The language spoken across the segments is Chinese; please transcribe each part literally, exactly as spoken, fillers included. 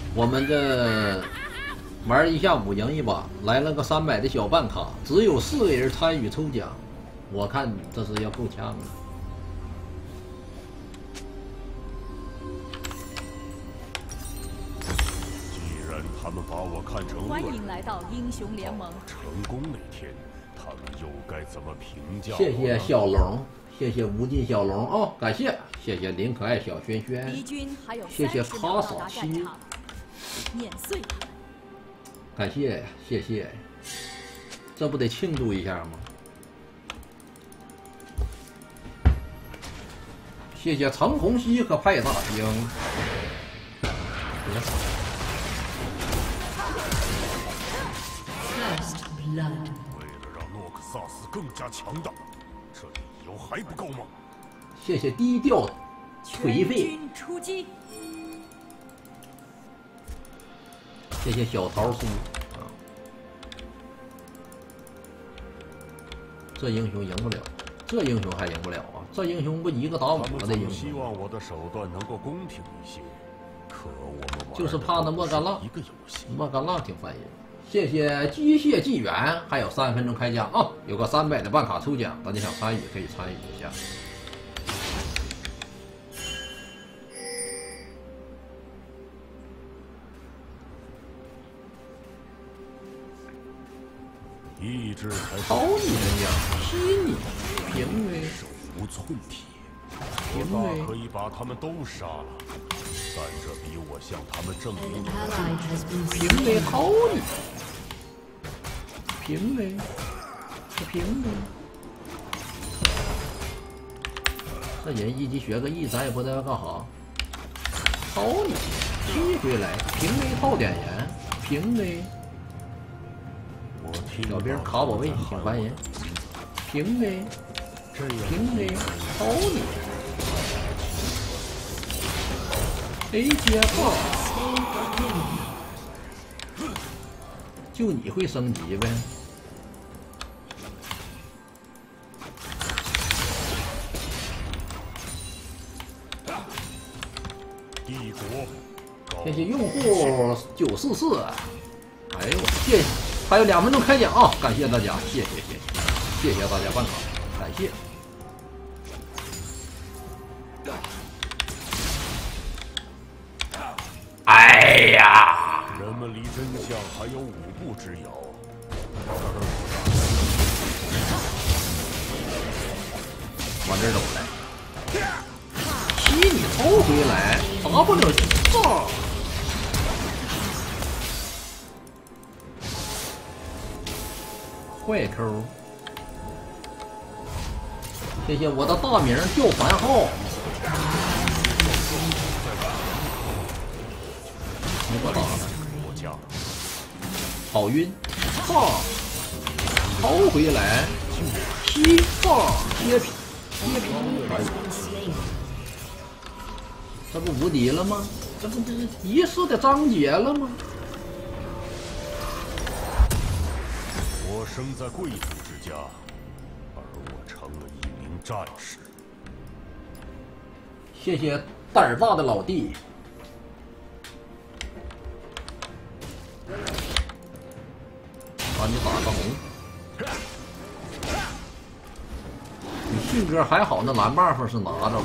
我们这玩一下午赢一把，来了个三百的小办卡，只有四个人参与抽奖，我看这是要够呛了。 既然他们把我看成欢迎来到英雄联盟。 成功那天，他们又该怎么评价我？ 谢谢小龙，谢谢无尽小龙哦，感谢，谢谢林可爱小轩轩， 敌军还有谢谢三十秒卡萨到达战西， 场，碾碎他们。 感谢谢谢，这不得庆祝一下吗？谢谢程红熙和派大星。别死 First blood. 为了让诺克萨斯更加强大，这理由还不够吗？ 谢谢低调颓废， 全军出击！ 谢谢小桃酥啊！这英雄赢不了，这英雄还赢不了啊！这英雄不一个打五他们个的英总希雄， 望我的手段能够公平一些，可我们玩就是怕那莫甘娜一个游戏。 莫甘娜挺烦人。谢谢机械纪元，还有三分钟开奖啊！有个三百的办卡抽奖，大家想参与可以参与一下。 意志才是好你人家，吸你，评委， 手无寸铁， 评委我大可，以把他们都杀了，但这比我向他们证 An 明 ally has been 评委 slain. 好你，评委，这评委，这人一级学个 E，咱也不知道要干啥。好你，踢回来，评委套点人，评委。 我听小兵卡我位，挺烦人。评委， 这样评委，好你。A 接炮，就你会升级呗？ 帝国， 谢谢用户九四四。哎呦，谢谢，还有两分钟开奖啊！感谢大家，谢谢谢谢，谢谢大家办卡，感谢。哎呀， 人们离真相还有五步之遥。 往这儿走来，踢你抽回来，W 炸，坏抠。谢谢我的大名叫番号。你给我打的， 我家好晕，炸，抽回来，踢炸，贴皮，贴皮，哎呦 Been slain. 这不无敌了吗？这不这是仪式的章节了吗？ 我生在贵族之家，而我成了一名战士。 谢谢胆儿大的老弟。把你打个红。你性格还好，那蓝 buff 是拿着了。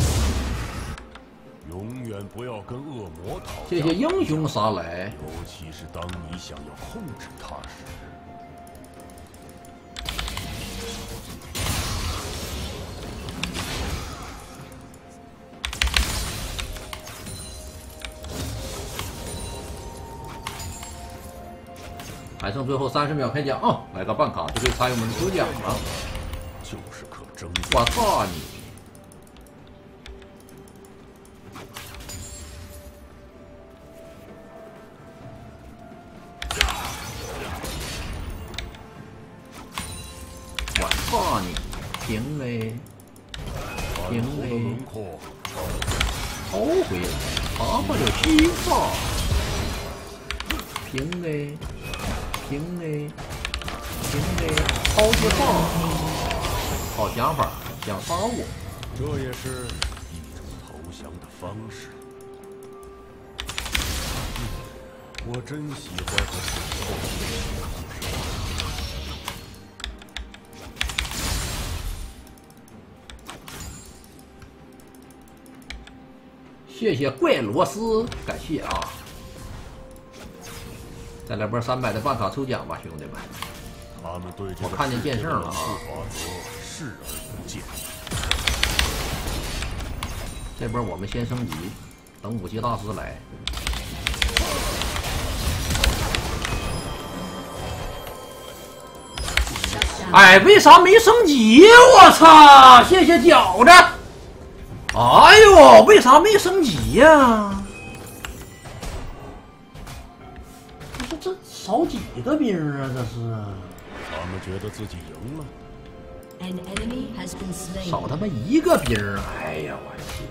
永远不要跟恶魔讨价。 谢谢英雄杀来。 尤其是当你想要控制他时。 还剩最后三十秒开奖啊！来个办卡就可以参与我们的抽奖了。 就是可争我操你！我操你！平 A， 平版图的 A， 轮廓。 抽回来，爬不了西发。平 A， 平 A， 平 A， 超级棒！好想法，想杀我。 这也是一种投降的方式。 我真喜欢和死后谢谢怪罗斯，感谢啊！再来波三百的办卡抽奖吧，兄弟们！ 他们对这我看见剑圣了啊！ 法则视而不见。 这波我们先升级，等武器大师来。哎，为啥没升级？我操！谢谢饺子。哎呦，为啥没升级呀？这这少几个兵啊？这是他们觉得自己赢了。 An enemy has been slain. 少他妈一个兵！哎呀，我天！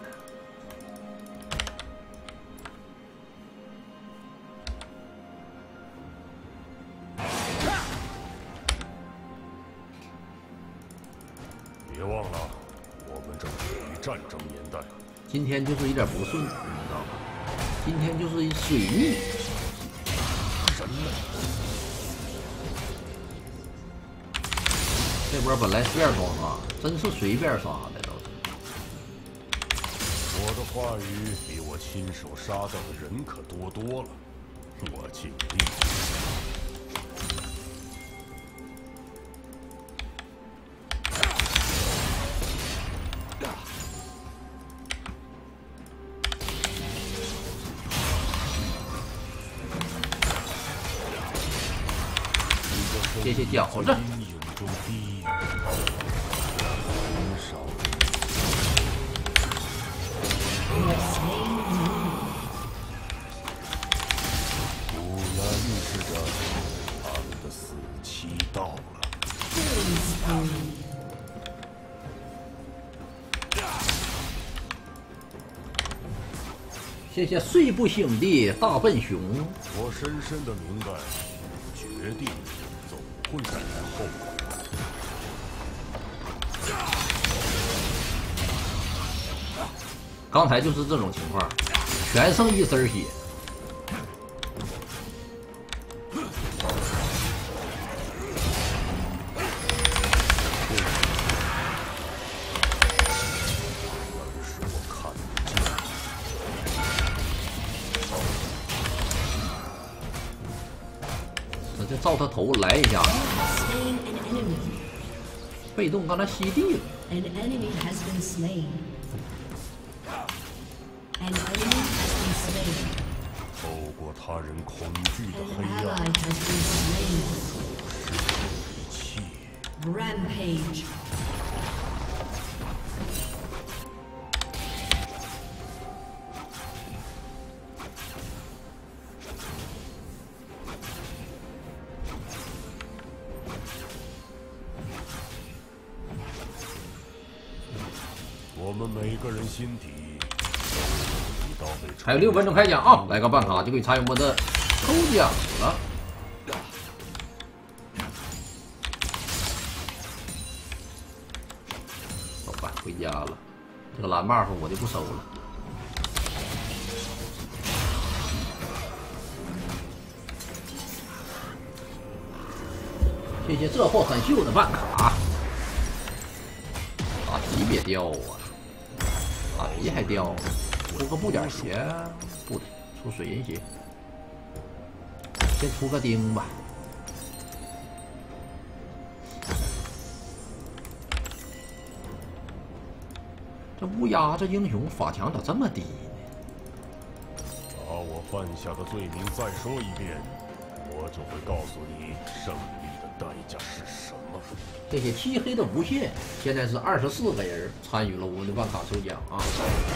别忘了，我们正处于战争年代。 今天就是有点不顺，你知道吗？今天就是一水逆。 神了！ 这波本来随便装杀，真是随便杀的都是。 我的话语比我亲手杀掉的人可多多了，我尽力。 谢谢饺子。 阴影中低很少。果然预示着他们的死期到了。 谢谢睡不醒的大笨熊。 我深深的明白，决定总会带来后果。 刚才就是这种情况，全剩一身血。 是我看不见。 我就照他头来一下， Slain an enemy. 被动刚才吸地了。 An enemy has been slain. An enemy has been slain. 透过他人恐惧的 An 黑 ally 暗， has been slain. 一切 Rampage. 我们每个人心底都有一道被还有六分钟开奖啊！来个办卡就可以参与我们的抽奖了。走吧，回家了。这个蓝 buff 我就不收了。谢谢这货很秀的办卡。大皮别掉啊！大皮还掉，出个布点鞋，不出水银鞋，先出个钉吧。这乌鸦这英雄法强咋这么低呢？ 把我犯下的罪名再说一遍，我就会告诉你胜利的代价是什么。 这些漆黑的无限，现在是二十四个人参与了我们的办卡抽奖啊！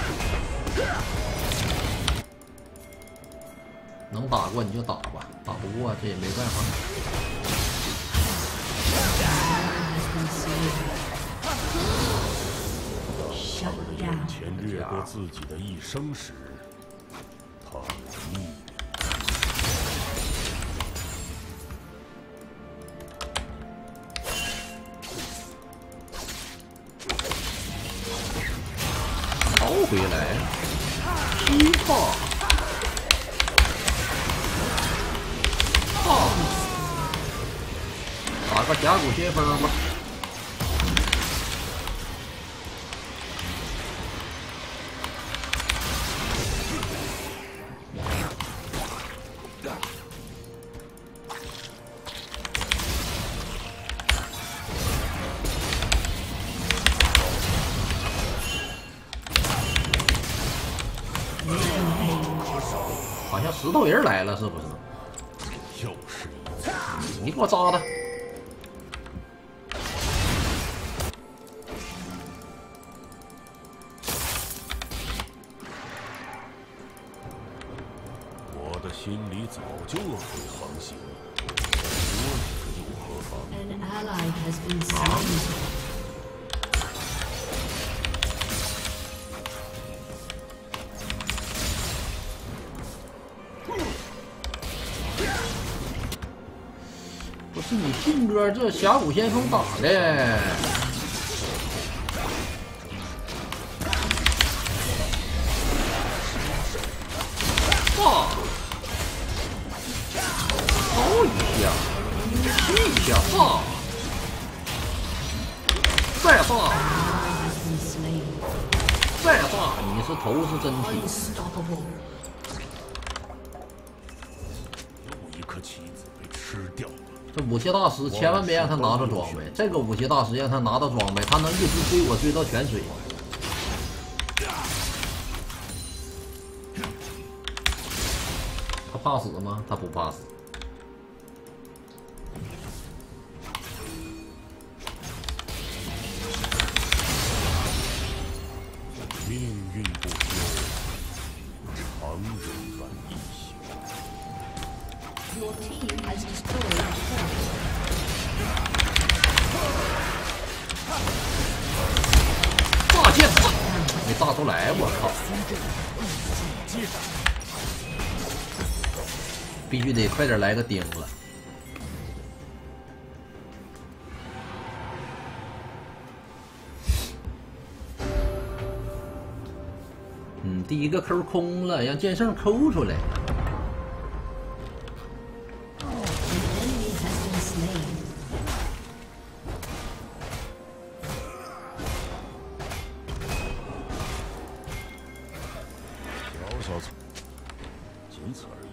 能打过你就打吧，打不过这也没办法。 Shut 眼 down. 前掠过自己的一生时，他的逆量。 逃回来，劈炮， 个峡谷先锋吧。好像石头人来了，是不是？ 又是一次。 你给我扎他！ 我的心里早就要会航行，我又何妨？ An ally has been slain. 不是你信哥这峡谷先锋打的，啊！掏一下，踢一下，啊！再炸，再炸！你是头是真体。 Unstoppable. 又一颗棋子被吃掉了。 这武器大师千万别让他拿到装备，这个武器大师让他拿到装备，他能一直追我追到泉水。他怕死吗？他不怕死。 命运不休，常人般一宿。 Your team has destroyed a turret. 大剑炸，没炸出来，我靠！必须得快点来个钉了。嗯，第一个抠空了，让剑圣抠出来。 小小错，仅此而已。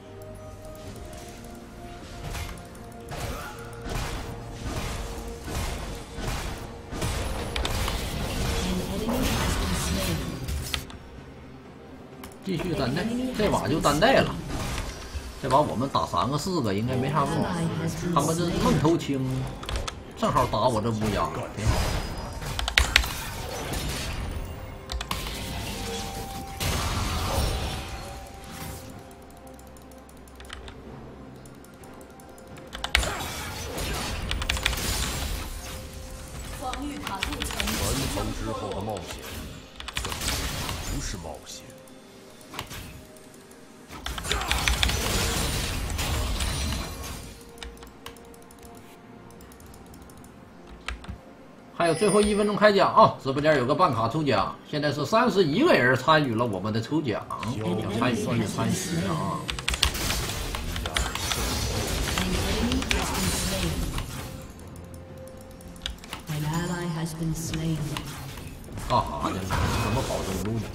继续单带，这把就单带了。这把我们打三个四个应该没啥问题。他们这愣头青，正好打我这乌鸦，挺好。 防御塔构成完成之后的冒险，根本不是冒险。 还有最后一分钟开奖啊！直播间有个办卡抽奖，现在是三十一个人参与了我们的抽奖，想参与可以参与啊！ An ally has been slain. 干啥呢？怎么跑中路呢？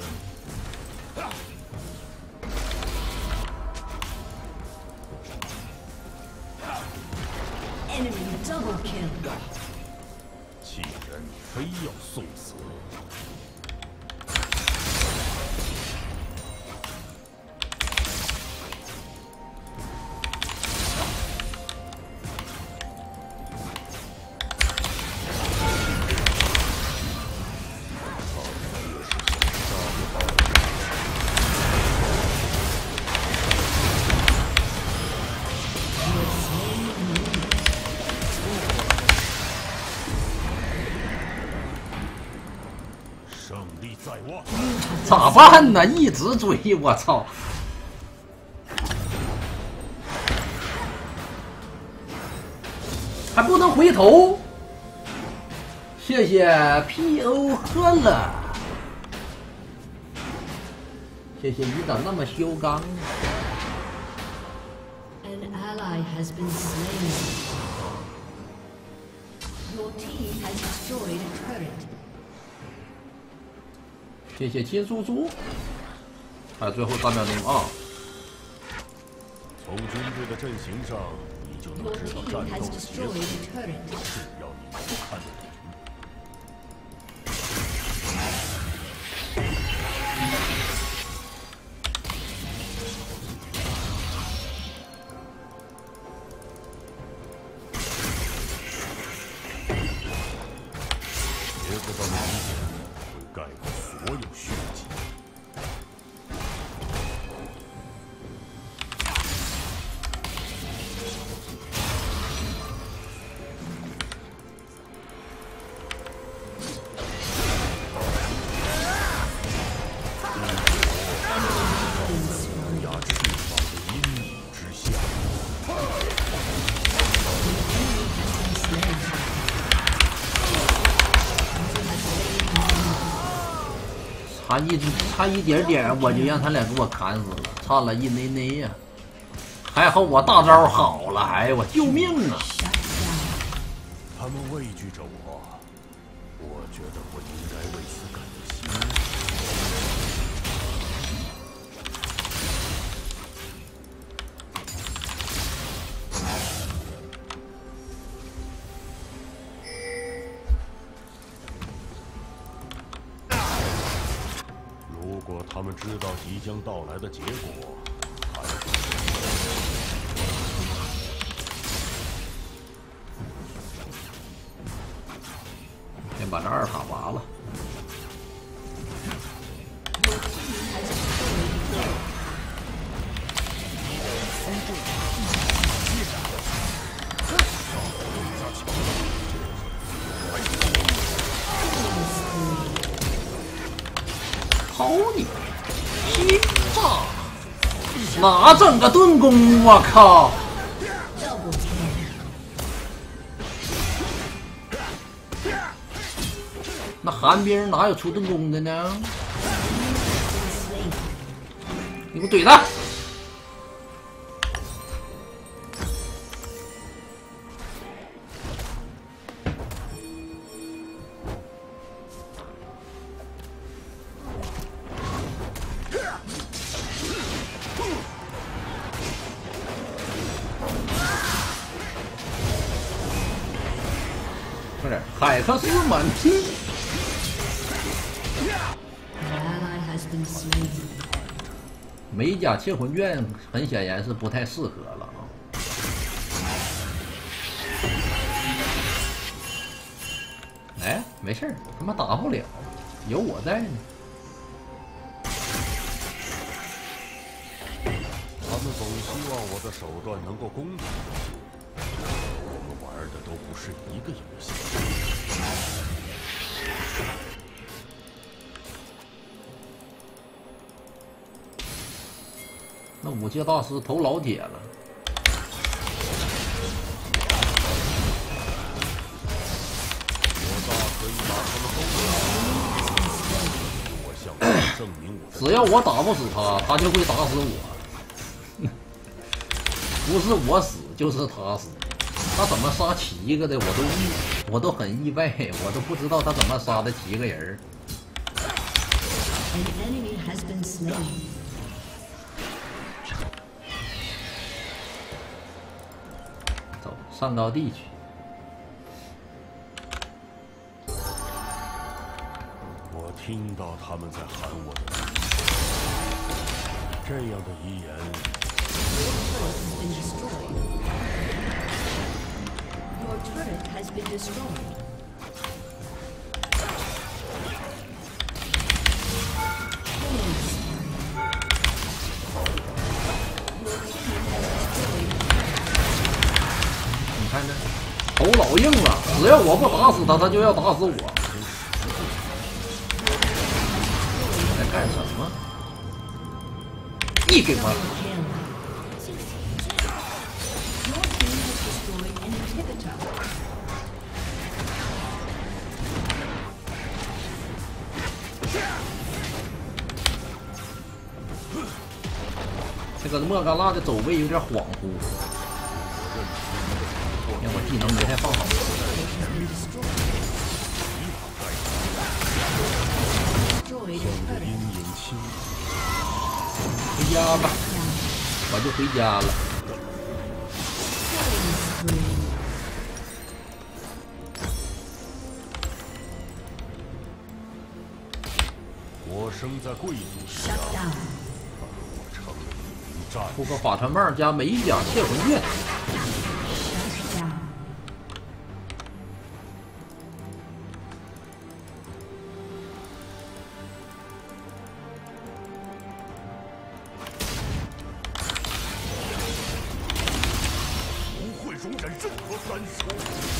Enemy double kill. 既然你非要送死，胜利在望。 咋办呢？一直追，我操！还不能回头。谢谢 P O 喝了，谢谢你咋那么修刚。 An ally has been slain. Your team has destroyed a turret. 谢谢金叔叔。还有最后三秒钟啊！ 从军队的阵型上，你就能 Your 知道 team 战 has 斗的结果。 destroyed a turret. 只要你能看得懂。 结果的明显会盖过所有血迹。压翅膀的阴影之下。 差一差一点点，我就让他俩给我砍死了，差了一内内呀！还好我大招好了，哎呀，我救命啊！ 他们畏惧着我，我觉得我应该为此感到欣慰。如果他们知道即将到来的结果，还是。 先把这二塔拔了。好你，劈炸！哪整个盾弓？我靠！ 那寒冰哪有出盾弓的呢？你给我怼他！快点，海克斯满踢！ 美甲切魂卷很显然是不太适合了啊！哎，没事儿，他妈打不了，有我在呢。 他们总希望我的手段能够公平，我们玩的都不是一个游戏。 那武界大师头老铁了， 我大可以把他们都打死。我向他们证明我的。 只要我打不死他，他就会打死我。不是我死，就是他死。他怎么杀七个的，我都意，我都很意外，我都不知道他怎么杀的七个人。 An enemy has been slain. 走上高地去。 我听到他们在喊我的名字，这样的遗言。 Your turret has been destroyed. 你看这头老硬了，只要我不打死他，他就要打死我。在干什么？一给我！ 这个莫嘎拉的走位有点恍惚。 因为我技能没太放好。 阴影轻， 回家吧，我就回家了。 我生在贵族家，我成了一名战出个法传棒加美甲窃魂卷。 不会容忍任何干涉。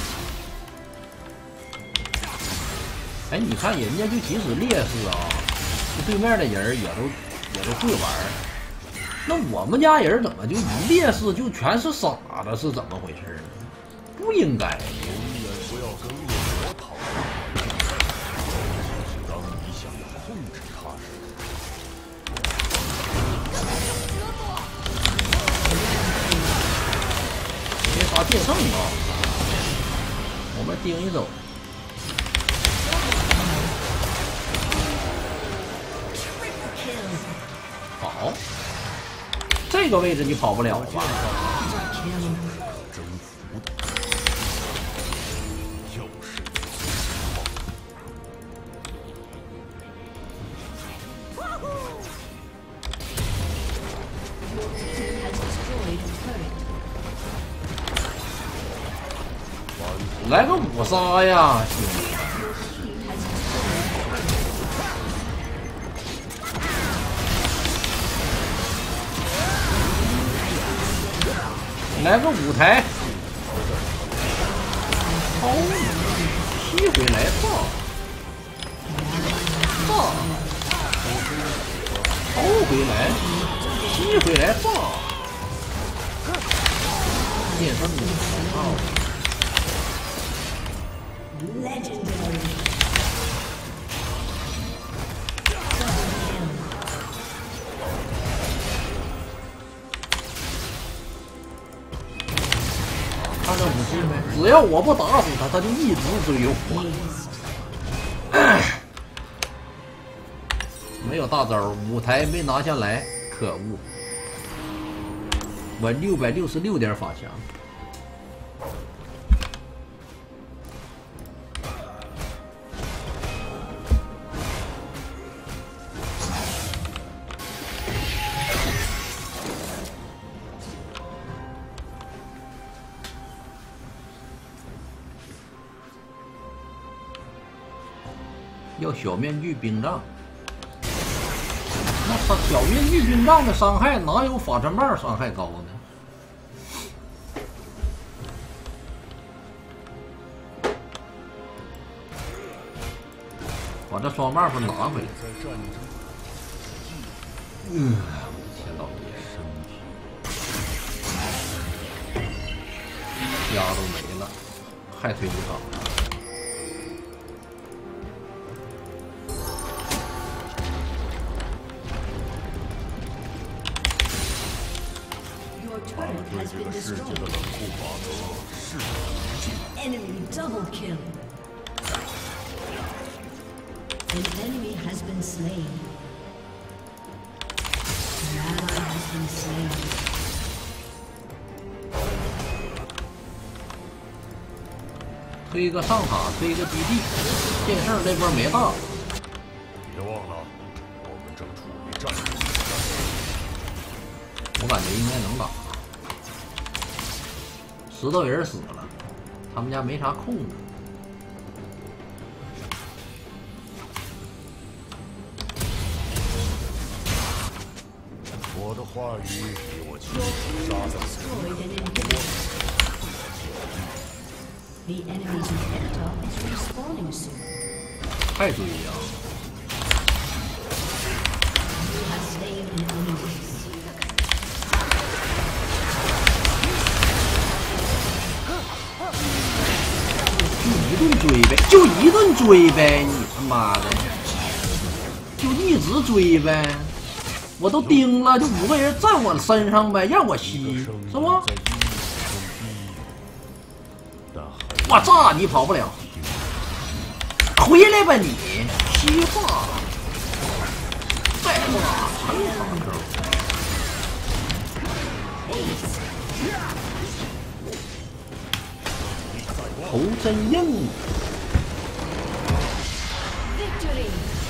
哎，你看人家就即使劣势啊，就对面的人也都也都会玩儿。那我们家人怎么就一劣势就全是傻子？是怎么回事呢？不应该。 永远不要跟恶魔讨论。当你想要控制他时， 没啥剑圣啊，我们盯一走。好，这个位置你跑不了吧？ 征服的，又是一次失望。 来个五杀呀，兄弟！来个舞台，抛踢回来放，放，抛回来，踢回来放，剑圣啊！ Legendary. 看这武器没？只要我不打死他，他就一直追我。没有大招，舞台没拿下来，可恶！我六百六十六点法强。 要小面具冰杖，那小小面具冰杖的伤害哪有法传棒伤害高呢？把这双 buff 拿回来。嗯，我的天老爷，家都没了，还推不上。 对这个世界的冷酷法则视而不见。 Enemy double kill. An enemy has been slain. An ally has been slain. 推个上塔，推个基地，剑圣这波没大。 别忘了，我们正处于战争阶我感觉应该能打。 石头人死了，他们家没啥控制。 我的话语比我亲手杀死 Destroyed an inhibitor. The enemy's inhibitor is respawning soon. 太追呀！ You have slain an enemy. 一顿追呗，就一顿追呗，你他妈的，就一直追呗，我都盯了，就五个人站我身上呗，让我吸，是不？ 我炸你跑不了，回来吧你！西化，再化成长。头真硬。 Victory.